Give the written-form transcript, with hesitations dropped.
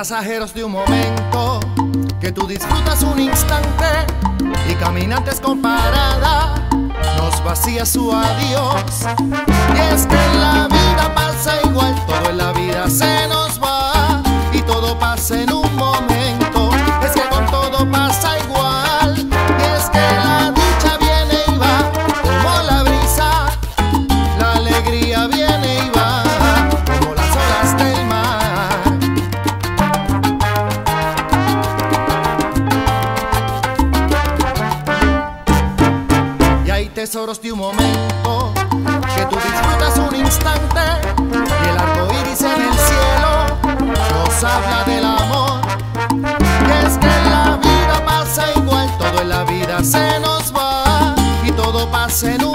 pasajeros de un momento, que tú disfrutas un instante y caminantes con parada nos vacía su adiós. Y es que en la vida pasa igual, todo en la vida se nos va y todo pasa en un momento. Es que con todo pasa igual, y es que la dicha viene y va como la brisa, la alegría viene y va como las olas del mar. Y hay tesoros de un momento, que tú disfrutas un instante y el arco iris en el cielo nos habla del amor. Y es que en la vida pasa igual, todo en la vida se nos va y todo pasa en un